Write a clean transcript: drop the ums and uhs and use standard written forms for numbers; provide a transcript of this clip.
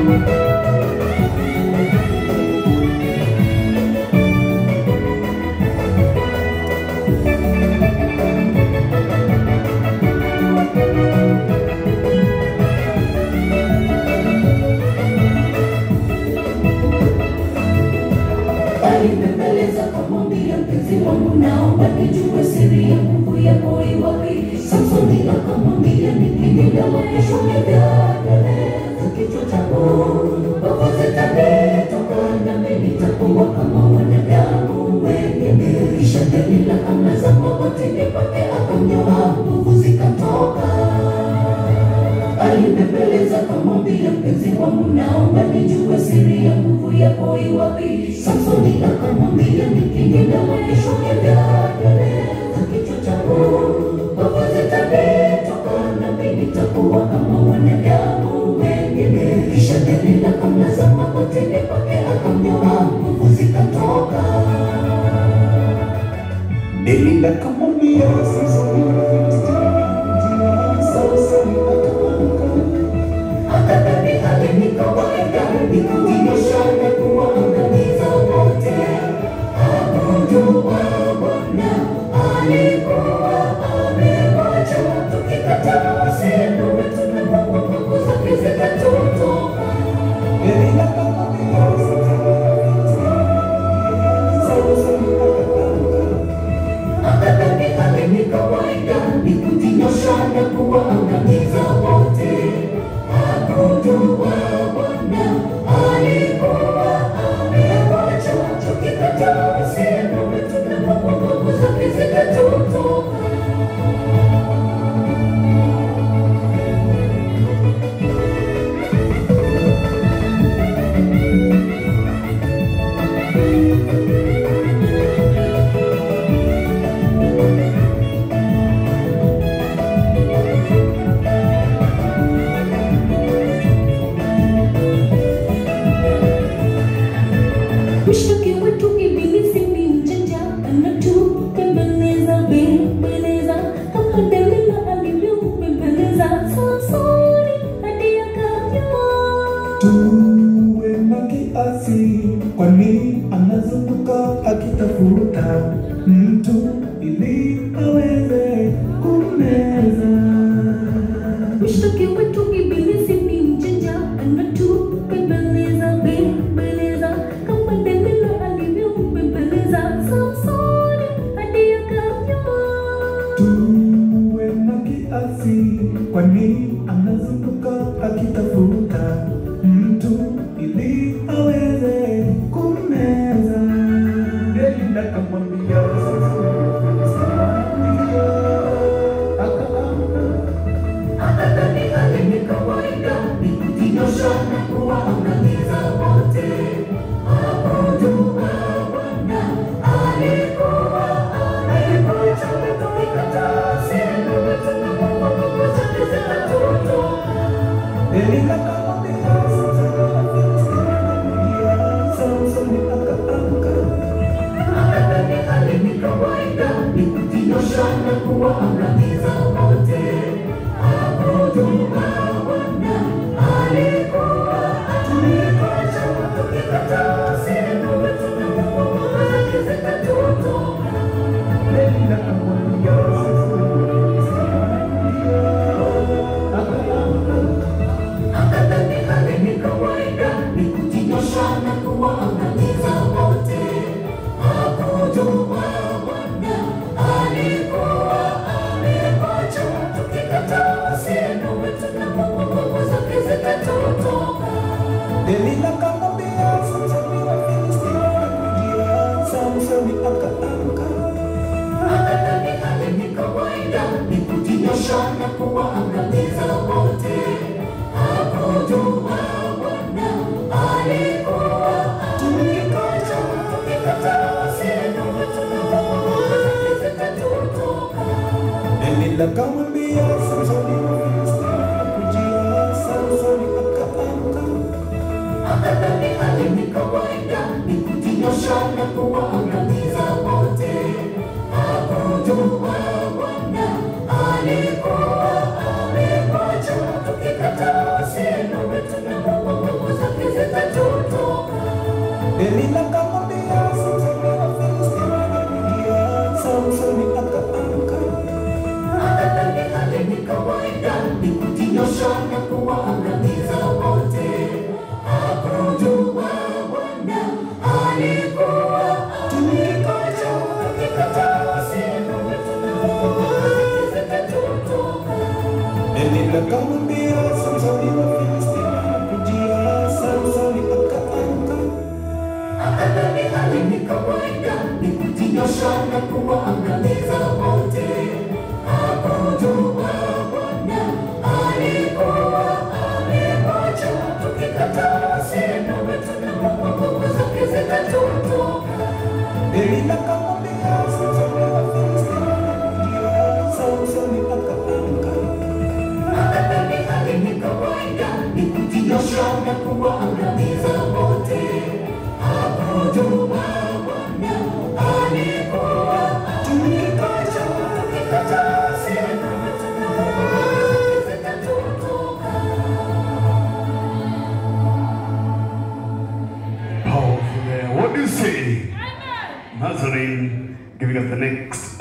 Alinipeleza kumwambia mpenzi wangu, naomba nijue siri ya nguvu yako iwapi. Samsoni akamwambia, nikiingia kesho nitaendeleza kichwa changu, nguvu zitanitoka nami nitakuwa kama wanadamu wengine. Kisha Delila akamlaza magotini pake, akamnyoa, nguvu zikatoka. Alinipeleza kumwambia mpenzi wangu, naomba nijue siri ya nguvu yako iwapi. Samsoni akamwambia, nikiingia kesho nitaendeleza kichwa changu, nguvu zitanitoka nami nitakuwa kama wanadamu wengine. Kisha Delila akamlaza magotini pake, akamnyoa, nguvu zikatoka. Delila akamwambia Samsoni, Samsoni akadhani hali ni kawaida, ni kujinyosha na kuwaangamiza wote. Hakujua Bwana alikuwa amemwacha. Tukikataa uhusiano wetu na Mungu, nguvu zake zitatutoka. Delila akamwambia Samsoni akadhani hali ni kawaida, ni kujinyosha na kuwaangamiza wote. Hakujua Bwana alikuwa amemwacha. Tukikataa uhusiano wetu na Mungu, nguvu zake zitatutoka. Mshtaki wetu ibilisi ni mjanja, anatupembeleza bembeleza kama Delila alivyopembeleza Samsoni hadi akamnyoa. tuwe na kiasi, kwani anazunguka akitafuta mtu ili aweze kummeza. Mshtaki wetu ibilisi ni mjanja, anatupembeleza bembeleza kama Delila alivyopembeleza Samsoni hadi akamnyoa. Tuwe na kiasi, kwani anazunguka akitafuta mtu ili aweze kummeza. Delila akamwambia Akadhani hali ni kawaida, ni kujinyosha na kuwaangamiza wote. Hakujua Bwana alikuwa amemwacha. Tukikataa uhusiano wetu na Mungu, nguvu zake zitatutoka. Delila akamwambia Samsoni akaamka. Akadhani hali ni kawaida, ni kujinyosha na kuwaangamiza wote. Hakujua Bwana alikuwa amemwacha. Tukikataa uhusiano wetu na Mungu, nguvu zake zitatutoka. Delila akamwambia Akadhani hali ni kawaida, ni kujinyosha na kuwaangamiza wote. Hakujua Bwana alikuwa amemwacha. Tukikataa uhusiano wetu na Mungu, nguvu zake zitatutoka. Delila akamwambia Samsoni, Wafilisti wanakujia. Samsoni akaamka. Akadhani hali ni kawaida, ni kujinyosha na kuwaangamiza wote. Hakujua Bwana alikuwa amemwacha. Tukikataa uhusiano wetu na Mungu, nguvu zake zitatutoka. Delila akamwambia Samsoni, Wafilisti wanakujia. Samsoni akaamka. Akadhani hali ni kawaida, ni kujinyosha na kuwaangamiza wote. Hakujua Bwana alikuwa amemwacha. Tukikataa uhusiano wetu na Mungu, nguvu na kuwaangamiza wote. Hakujua Bwana alikuwa tukikaja Powerful there. What do you say? Nazarene giving us the next